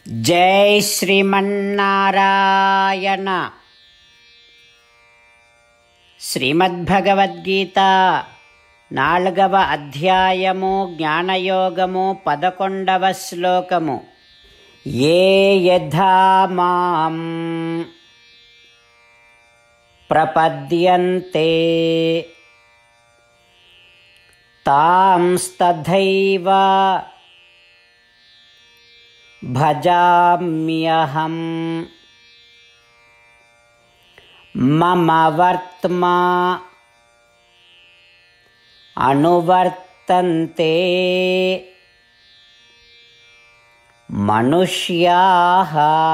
జై శ్రీమన్నారాయణ. శ్రీమద్భగవద్గీత 4వ అధ్యాయము జ్ఞానయోగము 11వ శ్లోకము. ఏ యథా మాం ప్రపద్యంతే తాంస్తథైవ భజామ్యహం. మమ వర్త్మా అనువర్తంతే మనుష్యాః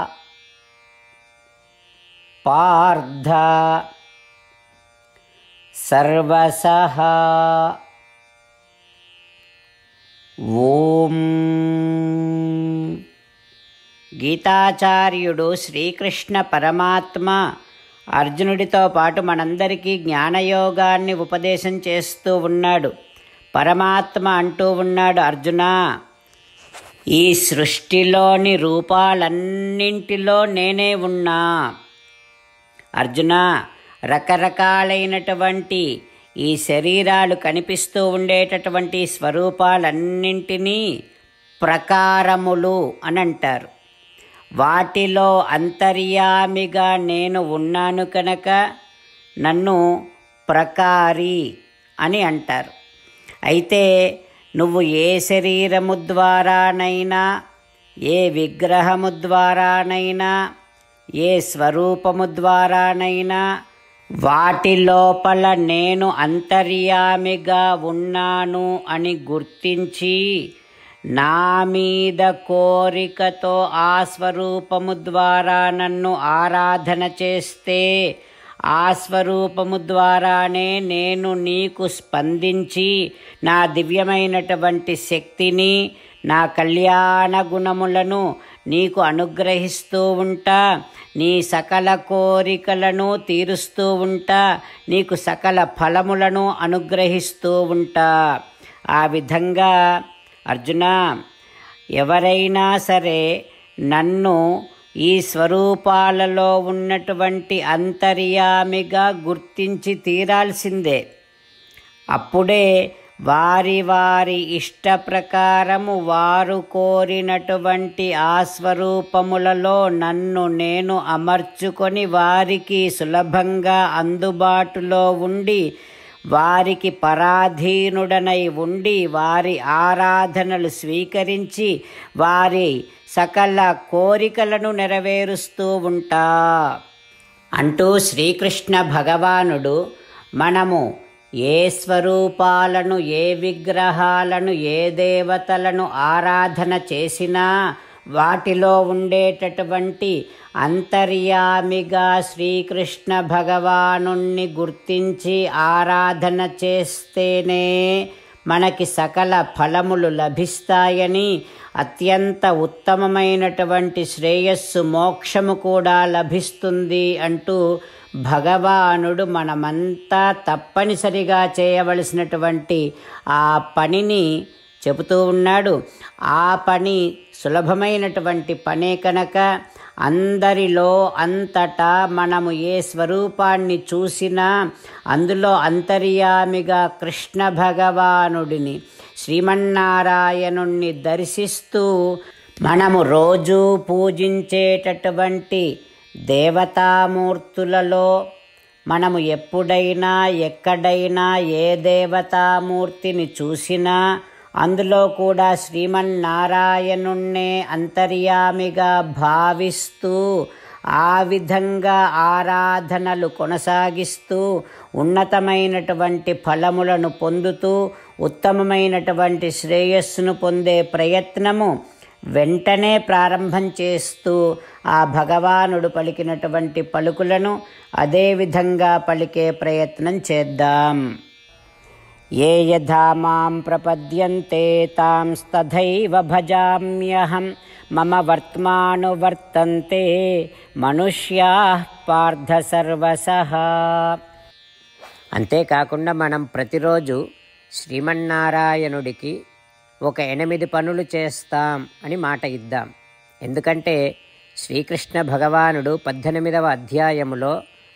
పార్థ సర్వశః. ఓం. గీతాచార్యుడు శ్రీకృష్ణ పరమాత్మ అర్జునుడితో పాటు మనందరికీ జ్ఞానయోగాన్ని ఉపదేశం చేస్తూ ఉన్నాడు. పరమాత్మ అంటూ ఉన్నాడు, అర్జునా, ఈ సృష్టిలోని రూపాలన్నింటిలో నేనే ఉన్నా. అర్జునా, రకరకాలైనటువంటి ఈ శరీరాలు కనిపిస్తూ ఉండేటటువంటి స్వరూపాలన్నింటినీ ప్రకారములు అని అంటారు. వాటిలో అంతర్యామిగా నేను ఉన్నాను కనుక నన్ను ప్రకారి అని అంటారు. అయితే నువ్వు ఏ శరీరము ద్వారానైనా, ఏ విగ్రహము ద్వారానైనా, ఏ స్వరూపము ద్వారానైనా వాటి లోపల నేను అంతర్యామిగా ఉన్నాను అని గుర్తించి నా మీద కోరికతో ఆ స్వరూపము ద్వారా నన్ను ఆరాధన చేస్తే ఆ స్వరూపము ద్వారానే నేను నీకు స్పందించి నా దివ్యమైనటువంటి శక్తిని, నా కళ్యాణ గుణములను నీకు అనుగ్రహిస్తూ ఉంటా. నీ సకల కోరికలను తీరుస్తూ ఉంటా. నీకు సకల ఫలములను అనుగ్రహిస్తూ ఉంటా. ఆ విధంగా అర్జునా, ఎవరైనా సరే నన్ను ఈ స్వరూపాలలో ఉన్నటువంటి అంతర్యామిగా గుర్తించి తీరాల్సిందే. అప్పుడే వారి వారి ఇష్ట ప్రకారము వారు కోరినటువంటి ఆ స్వరూపములలో నన్ను నేను అమర్చుకొని వారికి సులభంగా అందుబాటులో ఉండి, వారికి పరాధీనుడనై ఉండి, వారి ఆరాధనలు స్వీకరించి వారి సకల కోరికలను నెరవేరుస్తూ ఉంటా అంటూ శ్రీకృష్ణ భగవానుడు మనము ఏ స్వరూపాలను, ఏ విగ్రహాలను, ఏ దేవతలను ఆరాధన చేసినా వాటిలో ఉండేటటువంటి అంతర్యామిగా శ్రీకృష్ణ భగవానుణ్ణి గుర్తించి ఆరాధన చేస్తేనే మనకి సకల ఫలములు లభిస్తాయని, అత్యంత ఉత్తమమైనటువంటి శ్రేయస్సు మోక్షము కూడా లభిస్తుంది అంటూ భగవానుడు మనమంతా తప్పనిసరిగా చేయవలసినటువంటి ఆ పనిని చెబుతూ ఉన్నాడు. ఆ పని సులభమైనటువంటి పనే కనుక అందరిలో అంతటా మనము ఏ స్వరూపాన్ని చూసినా అందులో అంతర్యామిగా కృష్ణ భగవానుడిని, శ్రీమన్నారాయణుణ్ణి దర్శిస్తూ మనము రోజూ పూజించేటటువంటి దేవతామూర్తులలో మనము ఎప్పుడైనా ఎక్కడైనా ఏ దేవతామూర్తిని చూసినా అందులో కూడా శ్రీమన్నారాయణుణ్ణే అంతర్యామిగా భావిస్తూ ఆ విధంగా ఆరాధనలు కొనసాగిస్తూ ఉన్నతమైనటువంటి ఫలములను పొందుతూ ఉత్తమమైనటువంటి శ్రేయస్సును పొందే ప్రయత్నము వెంటనే ప్రారంభం చేస్తూ ఆ భగవానుడు పలికినటువంటి పలుకులను అదేవిధంగా పలికే ప్రయత్నం చేద్దాం. ఏ యథా మాం ప్రపద్యంతే తాంస్తథైవ భజామ్యహం. మమ వర్త్మానువర్తంతే మనుష్యాః పార్థ సర్వశః. అంతేకాకుండా మనం ప్రతిరోజు శ్రీమన్నారాయణుడికి ఒక 8 పనులు చేస్తాం అని మాట ఇద్దాం. ఎందుకంటే శ్రీకృష్ణ భగవానుడు 18వ అధ్యాయములో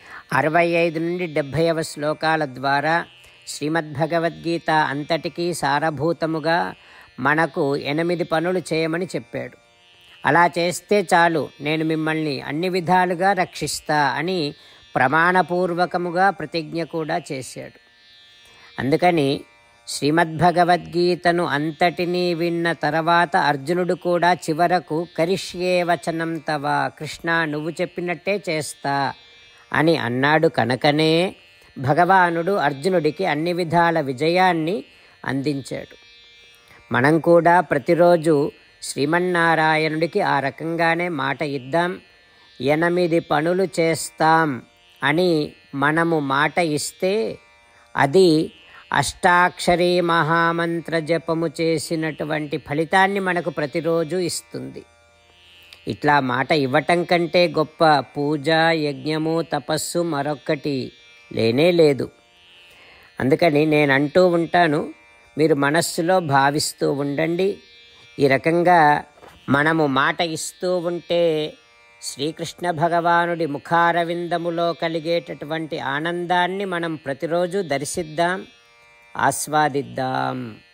65 నుండి 70వ శ్లోకాల ద్వారా శ్రీమద్భగవద్గీత అంతటికీ సారభూతముగా మనకు 8 పనులు చేయమని చెప్పాడు. అలా చేస్తే చాలు, నేను మిమ్మల్ని అన్ని విధాలుగా రక్షిస్తా అని ప్రమాణపూర్వకముగా ప్రతిజ్ఞ కూడా చేశాడు. అందుకని శ్రీమద్భగవద్గీతను అంతటినీ విన్న తర్వాత అర్జునుడు కూడా చివరకు కరిష్యే వచనం తవ, కృష్ణ నువ్వు చెప్పినట్టే చేస్తా అని అన్నాడు. కనుకనే భగవానుడు అర్జునుడికి అన్ని విధాల విజయాన్ని అందించాడు. మనం కూడా ప్రతిరోజు శ్రీమన్నారాయణుడికి ఆ రకంగానే మాట ఇద్దాం. 8 పనులు చేస్తాం అని మనము మాట ఇస్తే అది అష్టాక్షరీ మహామంత్ర జపము చేసినటువంటి ఫలితాన్ని మనకు ప్రతిరోజు ఇస్తుంది. ఇట్లా మాట ఇవ్వటం కంటే గొప్ప పూజ, యజ్ఞము, తపస్సు మరొక్కటి లేనే లేదు. అందుకని నేను అంటూ ఉంటాను, మీరు మనస్సులో భావిస్తూ ఉండండి. ఈ రకంగా మనము మాట ఇస్తూ ఉంటే శ్రీకృష్ణ భగవానుడి ముఖారవిందములో కలిగేటటువంటి ఆనందాన్ని మనం ప్రతిరోజు దర్శిద్దాం, ఆస్వాదిద్దాం.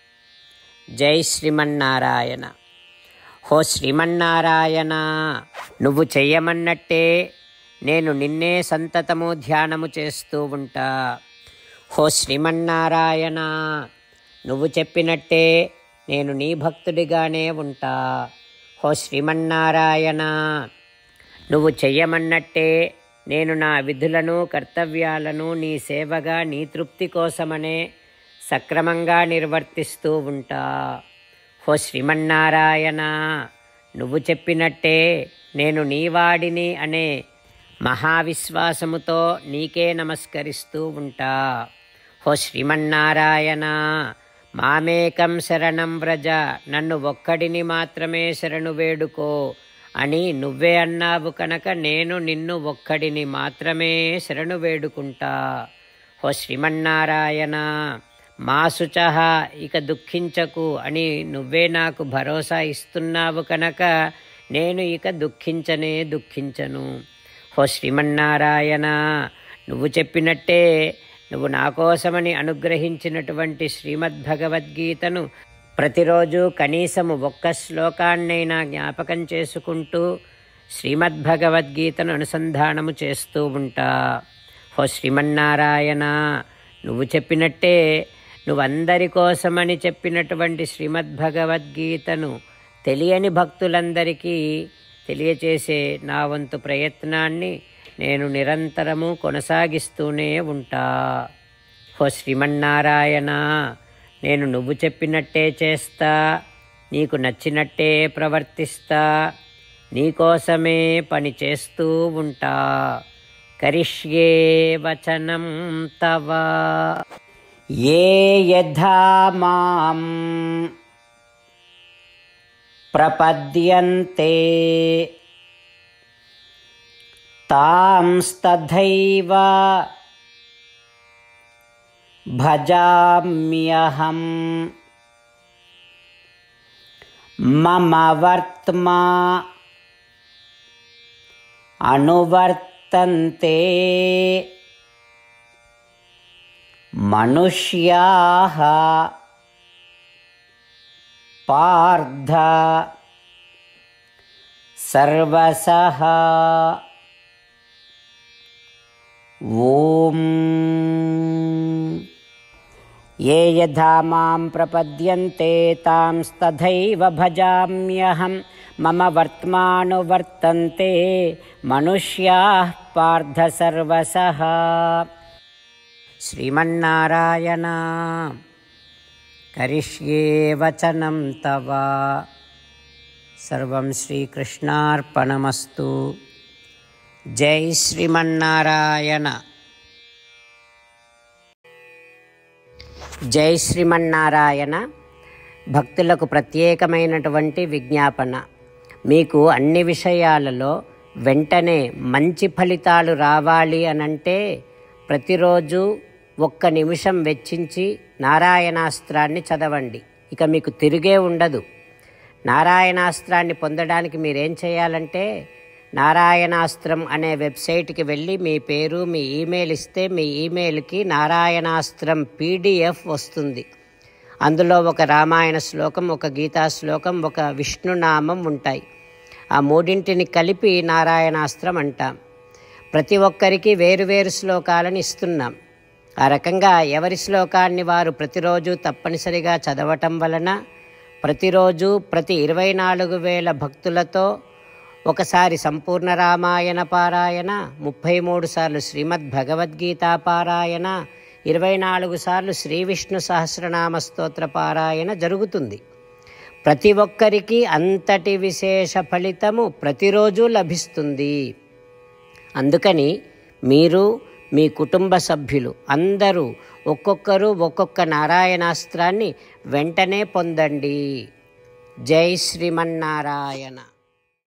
జై శ్రీమన్నారాయణ. హో శ్రీమన్నారాయణ, నువ్వు చెయ్యమన్నట్టే నేను నిన్నే సంతతము ధ్యానము చేస్తూ ఉంటా. హో శ్రీమన్నారాయణ, నువ్వు చెప్పినట్టే నేను నీ భక్తుడిగానే ఉంటా. హో శ్రీమన్నారాయణ, నువ్వు చెయ్యమన్నట్టే నేను నా విధులను, కర్తవ్యాలను నీ సేవగా, నీ తృప్తి కోసమనే సక్రమంగా నిర్వర్తిస్తూ ఉంటా. హో శ్రీమన్నారాయణ, నువ్వు చెప్పినట్టే నేను నీవాడిని అనే మహావిశ్వాసముతో నీకే నమస్కరిస్తూ ఉంటా. హో శ్రీమన్నారాయణ, మామేకం శరణం వ్రజ, నన్ను ఒక్కడిని మాత్రమే శరణు వేడుకో అని నువ్వే అన్నావు కనుక నేను నిన్ను ఒక్కడిని మాత్రమే శరణు వేడుకుంటా. హో శ్రీమన్నారాయణ, మా శుచః, ఇక దుఃఖించకు అని నువ్వే నాకు భరోసా ఇస్తున్నావు కనుక నేను ఇక దుఃఖించను. హో శ్రీమన్నారాయణ, నువ్వు చెప్పినట్టే నువ్వు నా కోసమని అనుగ్రహించినటువంటి శ్రీమద్భగవద్గీతను ప్రతిరోజు కనీసము 1 శ్లోకాన్నైనా జ్ఞాపకం చేసుకుంటూ శ్రీమద్భగవద్గీతను అనుసంధానము చేస్తూ ఉంటా. హో శ్రీమన్నారాయణ, నువ్వు చెప్పినట్టే నువ్వందరి కోసమని చెప్పినటువంటి శ్రీమద్భగవద్గీతను తెలియని భక్తులందరికీ తెలియచేసే నా వంతు ప్రయత్నాన్ని నేను నిరంతరము కొనసాగిస్తూనే ఉంటా. హో శ్రీమన్నారాయణ, నేను నువ్వు చెప్పినట్టే చేస్తా, నీకు నచ్చినట్టే ప్రవర్తిస్తా, నీకోసమే పని చేస్తూ ఉంటా. కరిష్యే వచనం తవ. ఏ యథా మాం ప్రపద్యంతే తాంస్తథైవ భజామ్యహం. మమ వర్త్మా అనువర్తంతే మనుష్యాః పార్థ సర్వసః. ఓం. ఏ యథా మాం ప్రపద్యంతే తాంస్తథైవ భజామ్యహం. మమ వర్త్మానువర్తంతే మనుష్యాః పార్థ సర్వసః. శ్రీమన్నారాయణ, కరిష్యే వచనం తవ. సర్వం శ్రీకృష్ణార్పణమస్తు. జై శ్రీమన్నారాయణ. జై శ్రీమన్నారాయణ. భక్తులకు ప్రత్యేకమైనటువంటి విజ్ఞాపన. మీకు అన్ని విషయాలలో వెంటనే మంచి ఫలితాలు రావాలి అనంటే ప్రతిరోజు 1 నిమిషం వెచ్చించి నారాయణాస్త్రాన్ని చదవండి. ఇక మీకు తిరిగే ఉండదు. నారాయణాస్త్రాన్ని పొందడానికి మీరేం చేయాలంటే నారాయణాస్త్రం అనే వెబ్సైట్కి వెళ్ళి మీ పేరు మీ ఈమెయిల్ ఇస్తే మీ ఈమెయిల్కి నారాయణాస్త్రం PDF వస్తుంది. అందులో ఒక రామాయణ శ్లోకం, ఒక గీతా శ్లోకం, ఒక విష్ణునామం ఉంటాయి. ఆ మూడింటిని కలిపి నారాయణాస్త్రం అంటాం. ప్రతి ఒక్కరికి వేరువేరు శ్లోకాలను ఇస్తున్నాం. ఆ రకంగా ఎవరి శ్లోకాన్ని వారు ప్రతిరోజు తప్పనిసరిగా చదవటం వలన ప్రతిరోజు ప్రతి 24,000 భక్తులతో ఒకసారి సంపూర్ణ రామాయణ పారాయణ, 33 సార్లు శ్రీమద్ భగవద్గీత పారాయణ, 24 సార్లు శ్రీ విష్ణు సహస్రనామ స్తోత్ర పారాయణ జరుగుతుంది. ప్రతి ఒక్కరికి అంతటి విశేష ఫలితము ప్రతిరోజు లభిస్తుంది. అందుకని మీరు మీ కుటుంబ సభ్యులు అందరూ ఒక్కొక్కరు ఒక్కొక్క నారాయణాస్త్రాన్ని వెంటనే పొందండి. జై శ్రీమన్నారాయణ.